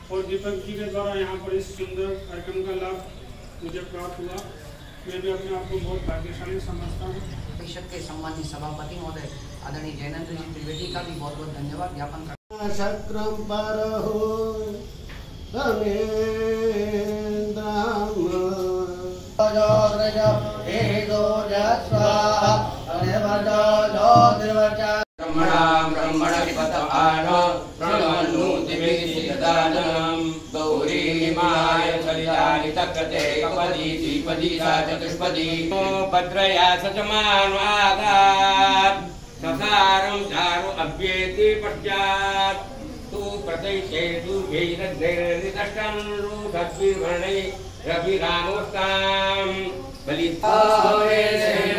और दीपक जी के द्वारा यहाँ पर इस सुंदर कार्यक्रम का लाभ मुझे प्राप्त हुआ। मैं भी अपने आप को बहुत भाग्यशाली समझता हूँ। परिषद के सम्मानित सभापति महोदय आदरणीय जयनंद जी त्रिवेदी का भी बहुत बहुत धन्यवाद ज्ञापन करता भद्रया सचमानुआगात् ससारं चारु अभ्येति पश्चात् तु प्रत्यक्षेषु भैरद्दैर्निदष्टं रूढद्विवर्णै रविरामोस्तां बलितावेशेन